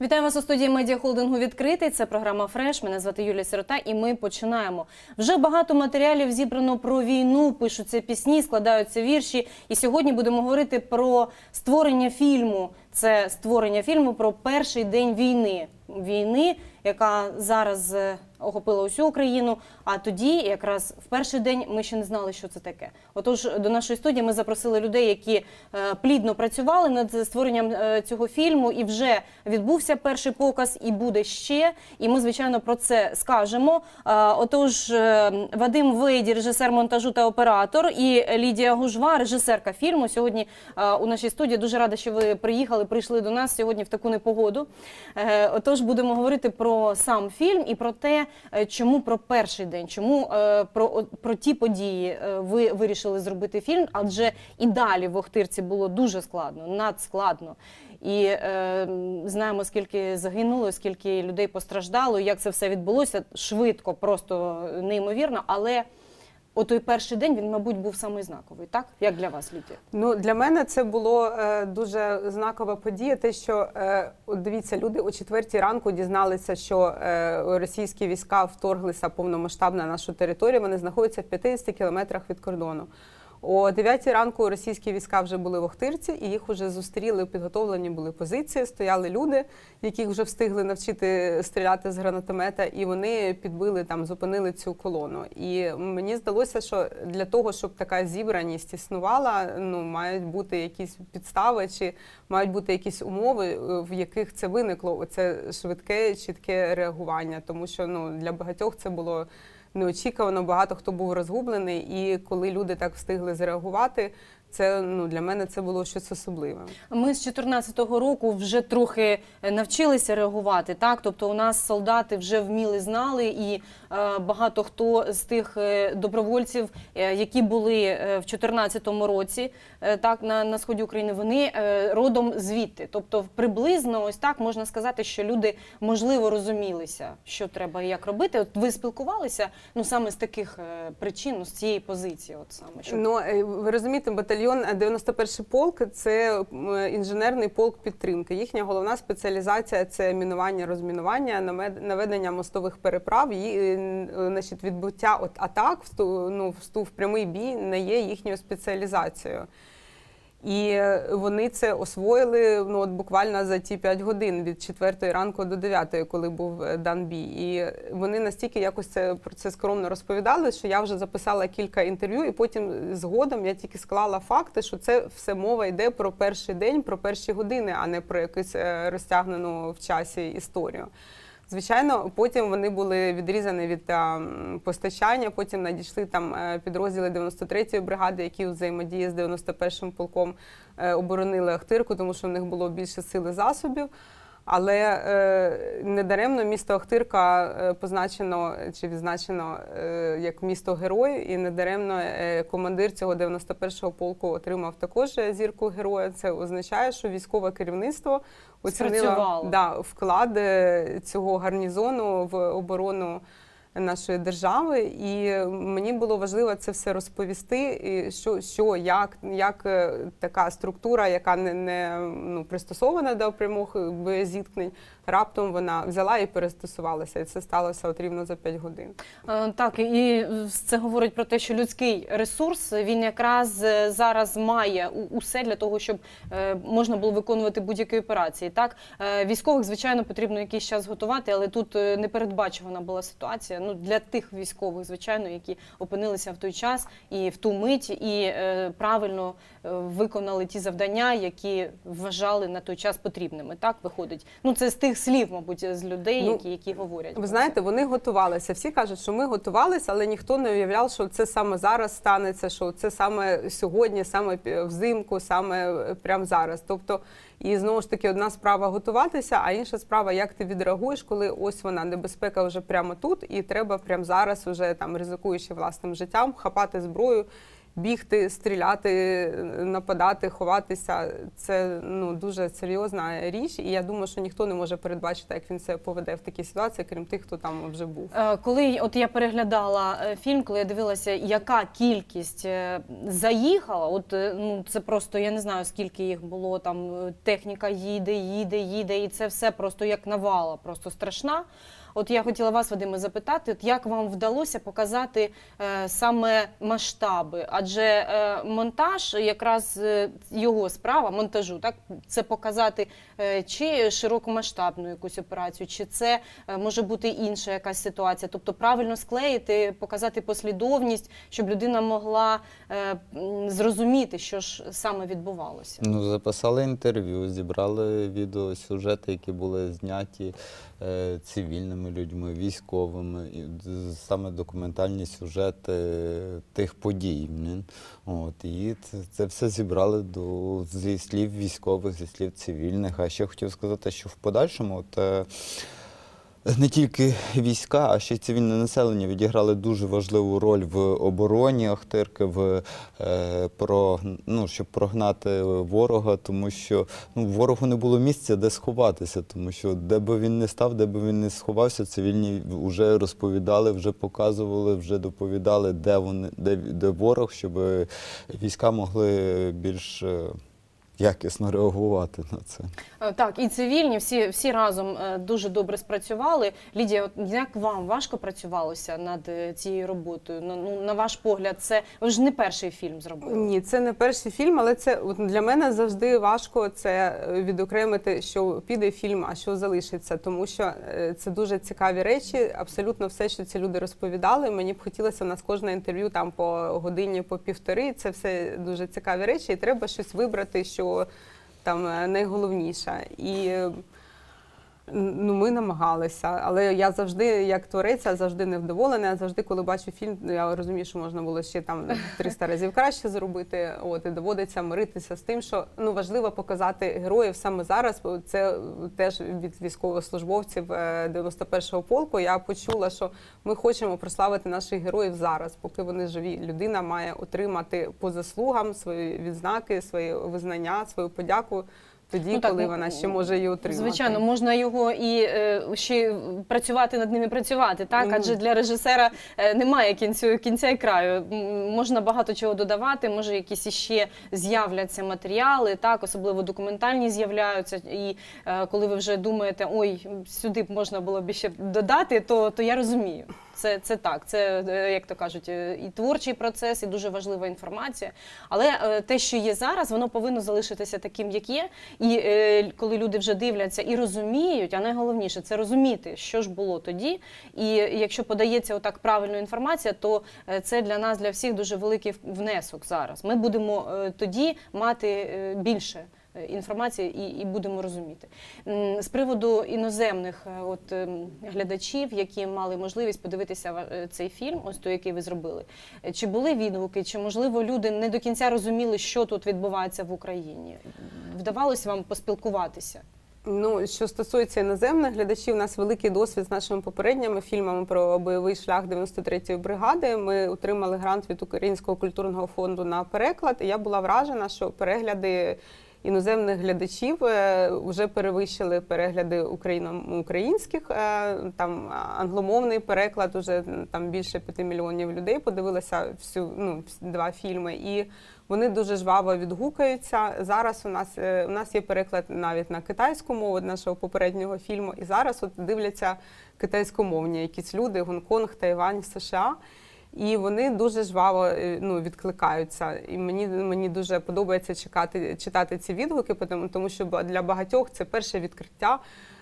Вітаю вас у студії медіахолдингу «Відкритий». Це програма «Фреш». Мене звати Юлія Сирота і ми починаємо. Вже багато матеріалів зібрано про війну, пишуться пісні, складаються вірші. І сьогодні будемо говорити про створення фільму. Це створення фільму про перший день війни. Війни, яка зараз охопила усю Україну, а тоді, якраз в перший день, ми ще не знали, що це таке. Отож, до нашої студії ми запросили людей, які плідно працювали над створенням цього фільму, і вже відбувся перший показ, і буде ще, і ми, звичайно, про це скажемо. Отож, Вадим Вейді, режисер монтажу та оператор, і Лідія Гужва, режисерка фільму, сьогодні у нашій студії. Дуже рада, що ви прийшли до нас сьогодні в таку непогоду. Отож, будемо говорити про сам фільм і про те, чому про перший день, чому про ті події ви вирішили зробити фільм, адже і далі в Охтирці було дуже складно, надскладно. І знаємо, скільки загинуло, скільки людей постраждало, як це все відбулося, швидко, просто неймовірно, але той перший день, він, мабуть, був самий знаковий, так? Як для вас, Лідія? Ну, для мене це було дуже знакова подія, те, що, дивіться, люди о 4-й ранку дізналися, що російські війська вторглися повномасштабно на нашу територію, вони знаходяться в 50 кілометрах від кордону. О 9-й ранку російські війська вже були в Охтирці, і їх вже зустріли, підготовлені були позиції, стояли люди, яких вже встигли навчити стріляти з гранатомета, і вони підбили, зупинили цю колону. І мені здалося, що для того, щоб така зібраність існувала, мають бути якісь підстави, чи мають бути якісь умови, в яких це виникло, оце швидке, чітке реагування, тому що для багатьох це було неочікувано, багато хто був розгублений, і коли люди так встигли зреагувати, це, для мене це було щось особливе. Ми з 14-го року вже трохи навчилися реагувати, так? Тобто у нас солдати вже вміли, знали, і багато хто з тих добровольців, які були в 14-му році, так, на сході України, вони родом звідти. Тобто приблизно ось так можна сказати, що люди, можливо, розумілися, що треба і як робити. От ви спілкувалися, саме з таких причин, з цієї позиції, от саме. Щоб... ви розумієте, батальйон 91-й полк – це інженерний полк підтримки. Їхня головна спеціалізація – це мінування, розмінування, наведення мостових переправ. Значить, відбуття атак, вступ в прямий бій не є їхньою спеціалізацією. І вони це освоїли буквально за ті 5 годин, від 4-ї ранку до 9-ї, коли був дан бій. І вони настільки якось про це скромно розповідали, що я вже записала кілька інтерв'ю, і потім згодом я тільки склала факти, що це все мова йде про перший день, про перші години, а не про якусь розтягнену в часі історію. Звичайно, потім вони були відрізані від постачання, потім надійшли підрозділи 93-ї бригади, які взаємодії з 91-м полком оборонили Охтирку, тому що в них було більше сил і засобів. Але недаремно місто Охтирка позначено чи відзначено як місто-герой, і недаремно командир цього 91-го полку отримав також зірку героя. Це означає, що військове керівництво оцінило вклад цього гарнізону в оборону нашої держави, і мені було важливо це все розповісти, як така структура, яка не пристосована до прямих боєзіткнень, раптом вона взяла і перестосувалася, і це сталося рівно за 5 годин. Так, і це говорить про те, що людський ресурс, він якраз зараз має усе для того, щоб можна було виконувати будь-які операції. Так, військових, звичайно, потрібно якийсь час готувати, але тут непередбачувана була ситуація. Для тих військових, звичайно, які опинилися в той час і в ту мить, і правильно виконали ті завдання, які вважали на той час потрібними. Так, виходить. Це з тих слів, мабуть, з людей, які говорять. Ви знаєте, вони готувалися. Всі кажуть, що ми готувалися, але ніхто не уявляв, що це саме зараз станеться, що це саме сьогодні, саме взимку, саме прямо зараз. Тобто, і знову ж таки, одна справа готуватися, а інша справа, як ти відреагуєш, коли ось вона, небезпека вже прямо тут, і треба прямо зараз, уже ризикуючи власним життям, хапати зброю бігти, стріляти, нападати, ховатися – це дуже серйозна річ. І я думаю, що ніхто не може передбачити, як він себе поведе в такій ситуації, крім тих, хто там вже був. Коли я переглядала фільм, коли я дивилася, яка кількість заїхала, це просто, я не знаю, скільки їх було, там техніка їде, і це все просто як навала, просто страшна. Я хотіла вас, Вадиме, запитати, як вам вдалося показати саме масштаби? Адже монтаж, якраз його справа, монтажу, так, це показати чи широкомасштабну якусь операцію, чи це може бути інша якась ситуація. Тобто правильно склеїти, показати послідовність, щоб людина могла зрозуміти, що ж саме відбувалося. Записали інтерв'ю, зібрали відеосюжети, які були зняті цивільними людьми, військовими, саме документальні сюжети тих подій. І це все зібрали зі слів військових, зі слів цивільних. А ще хотів сказати, що в подальшому не тільки війська, а ще й цивільне населення відіграли дуже важливу роль в обороні Охтирки, щоб прогнати ворога, тому що ворогу не було місця, де сховатися, тому що де би він не став, де би він не сховався, цивільні вже розповідали, вже показували, вже доповідали, де ворог, щоб війська могли більш якісно реагувати на це. Так, і цивільні, всі разом дуже добре спрацювали. Лідія, як вам важко працювалося над цією роботою? На ваш погляд, ви ж не перший фільм зробили. Ні, це не перший фільм, але це для мене завжди важко відокремити, що піде фільм, а що залишиться. Тому що це дуже цікаві речі, абсолютно все, що ці люди розповідали. Мені б хотілося, у нас кожне інтерв'ю там по годині, по півтори. Це все дуже цікаві речі, і треба щось вибрати, що там найголовніше. І ми намагалися, але я завжди, як творець, завжди невдоволена. Завжди, коли бачу фільм, я розумію, що можна було ще там 300 разів краще зробити. І доводиться миритися з тим, що важливо показати героїв саме зараз. Це теж від військовослужбовців 91-го полку. Я почула, що ми хочемо прославити наших героїв зараз, поки вони живі. Людина має отримати по заслугам свої відзнаки, своє визнання, свою подяку. Тоді, коли вона ще може її отримати. Звичайно, можна його і ще працювати над ними, так? Адже для режисера немає кінця і краю. Можна багато чого додавати, може якісь іще з'являться матеріали, так? Особливо документальні з'являються. І коли ви вже думаєте, ой, сюди б можна було б ще додати, то я розумію. Це так, це, як то кажуть, і творчий процес, і дуже важлива інформація. Але те, що є зараз, воно повинно залишитися таким, як є. І коли люди вже дивляться і розуміють, а найголовніше – це розуміти, що ж було тоді. І якщо подається отак правильна інформація, то це для нас, для всіх дуже великий внесок зараз. Ми будемо тоді мати більше інформації і будемо розуміти. З приводу іноземних глядачів, які мали можливість подивитися цей фільм, ось той, який ви зробили, чи були відгуки, чи, можливо, люди не до кінця розуміли, що тут відбувається в Україні? Вдавалося вам поспілкуватися? Що стосується іноземних глядачів, у нас великий досвід з нашими попередніми фільмами про бойовий шлях 93-ї бригади. Ми отримали грант від Українського культурного фонду на переклад, і я була вражена, що перегляди іноземних глядачів вже перевищили перегляди українських. Там англомовний переклад, уже там більше 5 мільйонів людей подивилися два фільми. І вони дуже жваво відгукаються. Зараз у нас є переклад навіть на китайську мову нашого попереднього фільму. І зараз дивляться китайськомовні якісь люди, Гонконг, Тайвань, США. І вони дуже жваво відкликаються. І мені дуже подобається читати ці відгуки, тому що для багатьох це перше відкриття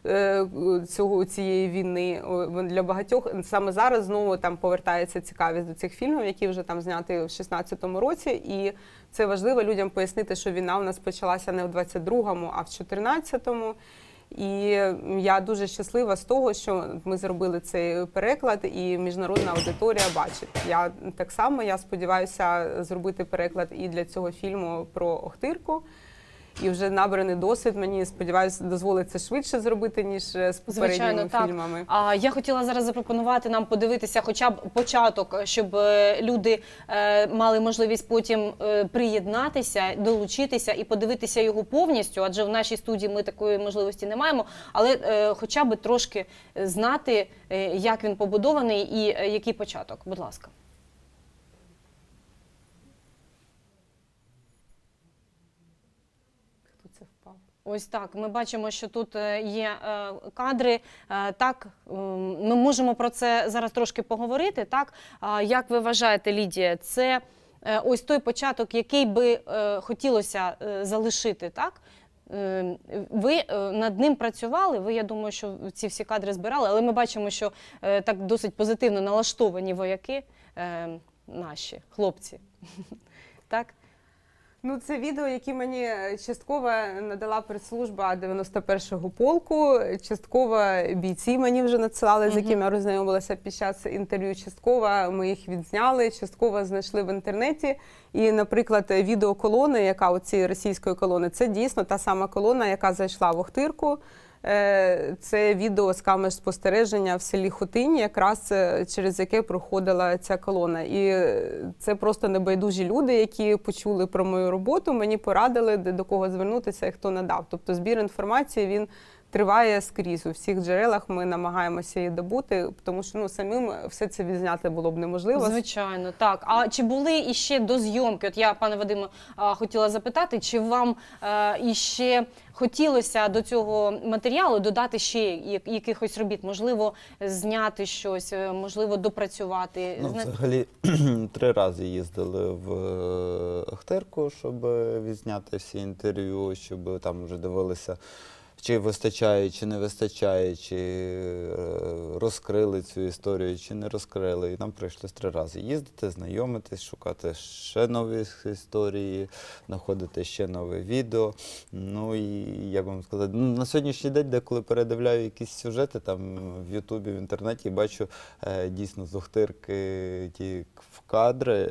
цієї війни. Для багатьох саме зараз знову там повертається цікавість до цих фільмів, які вже там зняті в 16-му році. І це важливо людям пояснити, що війна у нас почалася не в 22-му, а в 14-му. І я дуже щаслива з того, що ми зробили цей переклад, і міжнародна аудиторія бачить. Так само, я сподіваюся зробити переклад і для цього фільму про Охтирку. і вже набраний досвід, мені, сподіваюся, дозволить це швидше зробити, ніж з попередніми фільмами. А я хотіла зараз запропонувати нам подивитися хоча б початок, щоб люди мали можливість потім приєднатися, долучитися і подивитися його повністю, адже в нашій студії ми такої можливості не маємо, але хоча б трошки знати, як він побудований і який початок. Будь ласка. Хто це впав? Ось так, ми бачимо, що тут є кадри, так, ми можемо про це зараз трошки поговорити, так. Як ви вважаєте, Лідія, це ось той початок, який би хотілося залишити, так? Ви над ним працювали, ви, я думаю, що ці всі кадри збирали, але ми бачимо, що так досить позитивно налаштовані вояки наші, хлопці, так? Ну, це відео, яке мені частково надала прес-служба 91-го полку, частково бійці мені вже надсилали, з якими я роззнайомилася під час інтерв'ю, частково ми їх відзняли, частково знайшли в інтернеті. І, наприклад, відео колони, яка у цієї російської колони, це дійсно та сама колона, яка зайшла в Охтирку. Це відео з камер спостереження в селі Хотині, якраз через яке проходила ця колона. І це просто небайдужі люди, які почули про мою роботу, мені порадили, до кого звернутися і хто надав. Тобто збір інформації, він триває скрізь. У всіх джерелах ми намагаємося її добути, тому що самим все це відзняти було б неможливо. Звичайно, так. А чи були іще до зйомки, от я, пане Вадиме, хотіла запитати, чи вам іще хотілося до цього матеріалу додати ще якихось робіт? Можливо, зняти щось, можливо, допрацювати? Ну, взагалі, 3 рази їздили в Охтирку, щоб відзняти всі інтерв'ю, щоб там вже дивилися, чи вистачає, чи не вистачає, чи розкрили цю історію, чи не розкрили. І нам прийшлось 3 рази їздити, знайомитись, шукати ще нові історії, знаходити ще нове відео. Ну і, як вам сказати, на сьогоднішній день, деколи передивляю якісь сюжети там в Ютубі, в інтернеті, і бачу дійсно з Охтирки ті кадри,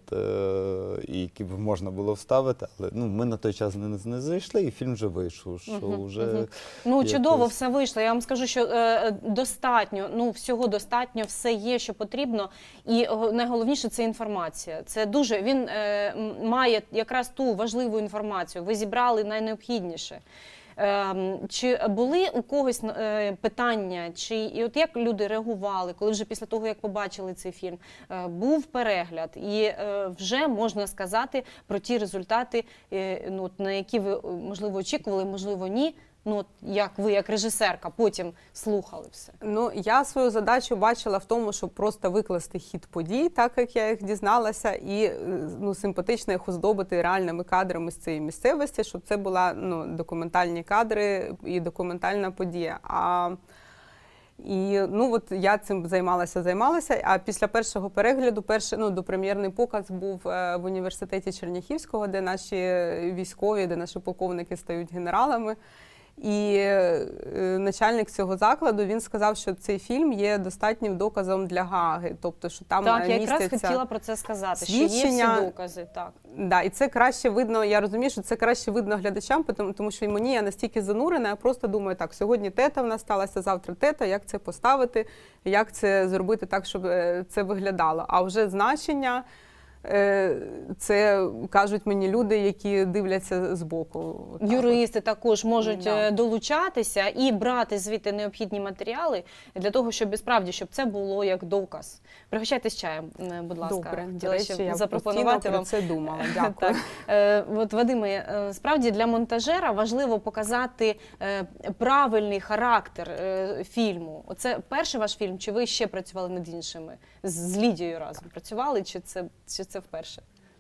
і які б можна було вставити, але ми на той час не зайшли, і фільм вже вийшов, що вже... Ну, чудово все вийшло. Я вам скажу, що достатньо, всього достатньо, все є, що потрібно. І найголовніше – це інформація. Це дуже, він має якраз ту важливу інформацію. Ви зібрали найнеобхідніше. Чи були у когось питання, і от як люди реагували, коли вже після того, як побачили цей фільм, був перегляд, і вже можна сказати про ті результати, на які ви, можливо, очікували, можливо, ні? Як ви, як режисерка, потім слухали все? Я свою задачу бачила в тому, щоб просто викласти хід подій, так як я їх дізналася, і симпатично їх оздобити реальними кадрами з цієї місцевості, щоб це була документальні кадри і документальна подія. Я цим займалася, а після першого перегляду, допрем'єрний показ був в університеті Черняхівського, де наші військові, де наші полковники стають генералами. І начальник цього закладу, він сказав, що цей фільм є достатнім доказом для Гааги. Тобто, що там так, я якраз хотіла про це сказати, що є всі докази. Так. Да, і це краще видно, я розумію, що це краще видно глядачам, тому що мені я настільки занурена, я просто думаю, так, сьогодні тета в нас сталася, завтра тета, як це поставити, як це зробити так, щоб це виглядало. А вже значення... Це кажуть мені люди, які дивляться збоку. Юристи також можуть долучатися і брати звідти необхідні матеріали для того, щоб справді, щоб це було як доказ. Пригощайтесь чаєм, будь ласка. Добре, до речі, я запропонувати вам. Про це думала. Дякую. От, Вадиме, справді для монтажера важливо показати правильний характер фільму. Оце перший ваш фільм, чи ви ще працювали над іншими? З Лідією разом працювали, чи це вперше?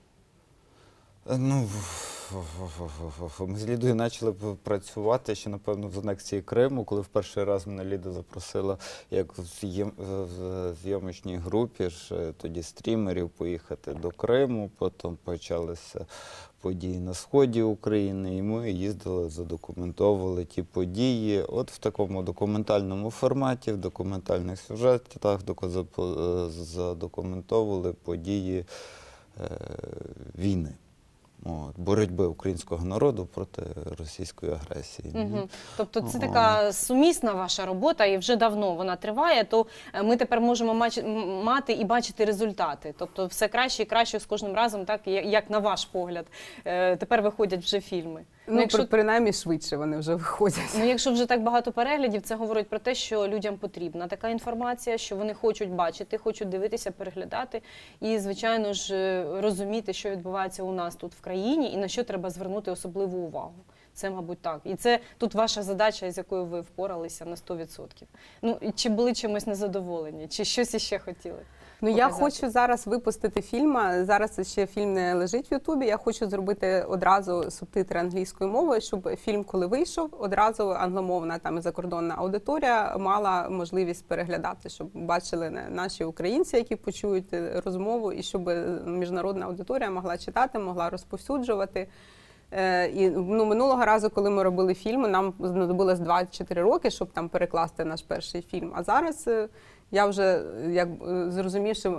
Ми з Лідою почали працювати ще, напевно, в анексії Криму, коли в перший раз мене Ліда запросила, як в зйомочній групі, тоді стрімерів, поїхати до Криму, потім почалися події на сході України, і ми їздили, задокументовували ті події. От в такому документальному форматі, в документальних сюжетах задокументовували події війни. боротьби українського народу проти російської агресії. Угу. Тобто це така сумісна ваша робота, і вже давно вона триває, то ми тепер можемо мати і бачити результати. Тобто все краще і краще з кожним разом, так, як на ваш погляд, тепер виходять вже фільми. Принаймні швидше вони вже виходять. Якщо вже так багато переглядів, це говорить про те, що людям потрібна така інформація, що вони хочуть бачити, хочуть дивитися, переглядати і, звичайно ж, розуміти, що відбувається у нас тут в країні і на що треба звернути особливу увагу. Це, мабуть, так. І це тут ваша задача, з якою ви впоралися на 100%. Чи були чимось незадоволені, чи щось іще хотіли? Я хочу зараз випустити фільм, зараз ще фільм не лежить в Ютубі, я хочу зробити одразу субтитри англійською мовою, щоб фільм, коли вийшов, одразу англомовна і закордонна аудиторія мала можливість переглядати, щоб бачили наші українці, які почують розмову, і щоб міжнародна аудиторія могла читати, могла розповсюджувати. І минулого разу, коли ми робили фільм, нам знадобилось 24 роки, щоб там перекласти наш перший фільм. А зараз я вже зрозумів, що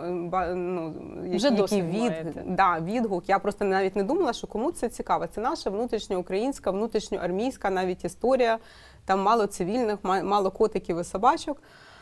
який відгук. Я просто навіть не думала, що кому це цікаво. Це наша внутрішньоукраїнська, внутрішньоармійська навіть історія. Там мало цивільних, мало котиків і собачок.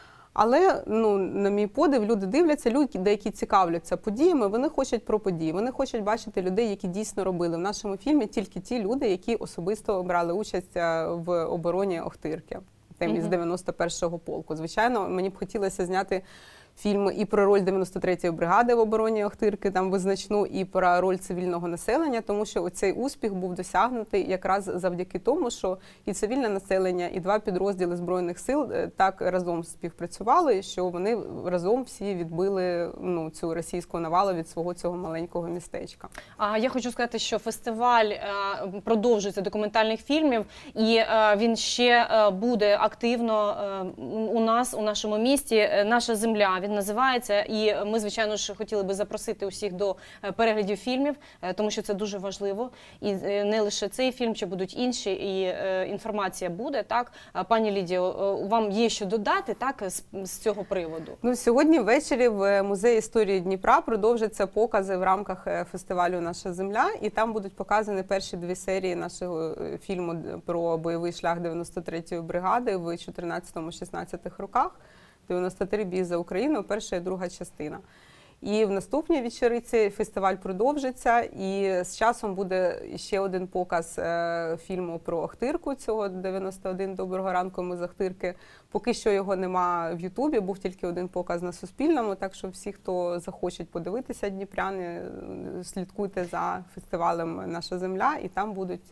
Але, на мій подив, люди дивляться, люди, які цікавляться подіями, вони хочуть про події, вони хочуть бачити людей, які дійсно робили. В нашому фільмі тільки ті люди, які особисто брали участь в обороні Охтирки, із 91-го полку. Звичайно, мені б хотілося зняти фільм і про роль 93-ї бригади в обороні Охтирки, там визначну, і про роль цивільного населення, тому що цей успіх був досягнутий якраз завдяки тому, що і цивільне населення, і два підрозділи Збройних сил так разом співпрацювали, що вони разом всі відбили цю російську навалу від свого цього маленького містечка. Я хочу сказати, що фестиваль продовжується документальних фільмів, і він ще буде активно у нас, у нашому місті, «Наша земля». Він називається, і ми, звичайно ж, хотіли би запросити усіх до переглядів фільмів, тому що це дуже важливо. І не лише цей фільм, чи будуть інші, і інформація буде, так? Пані Лідіо, вам є що додати, так, з цього приводу? Сьогодні ввечері в Музеї історії Дніпра продовжаться покази в рамках фестивалю «Наша земля», і там будуть показані перші дві серії нашого фільму про бойовий шлях 93-ї бригади в 14-16 роках. 93 бій за Україну, перша і друга частина. І в наступній вечориці фестиваль продовжиться, і з часом буде ще один показ фільму про Охтирку, цього 91 «Доброго ранку, ми з Охтирки». Поки що його нема в Ютубі, був тільки один показ на Суспільному, так що всі, хто захочуть подивитися, дніпряни, слідкуйте за фестивалем «Наша земля», і там будуть...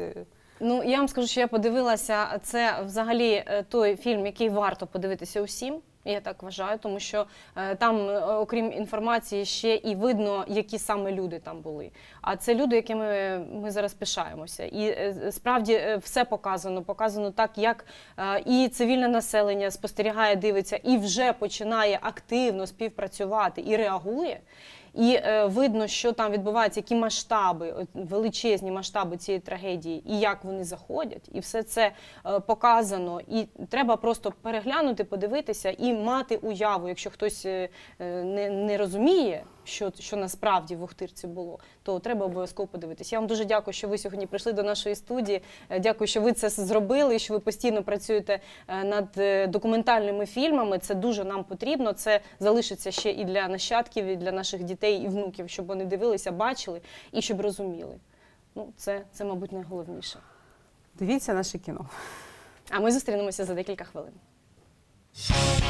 Я вам скажу, що я подивилася, це взагалі той фільм, який варто подивитися усім. Я так вважаю, тому що там, окрім інформації, ще і видно, які саме люди там були. А це люди, якими ми зараз пишаємося. І справді все показано так, як і цивільне населення спостерігає, дивиться, і вже починає активно співпрацювати і реагує. І видно, що там відбувається, які масштаби, величезні масштаби цієї трагедії, і як вони заходять, і все це показано. І треба просто переглянути, подивитися і мати уяву, якщо хтось не розуміє, що насправді в Охтирці було, то треба обов'язково подивитися. Я вам дуже дякую, що ви сьогодні прийшли до нашої студії. Дякую, що ви це зробили, що ви постійно працюєте над документальними фільмами. Це дуже нам потрібно. Це залишиться ще і для нащадків, і для наших дітей і внуків, щоб вони дивилися, бачили і щоб розуміли. Це, мабуть, найголовніше. Дивіться наше кіно. А ми зустрінемося за декілька хвилин.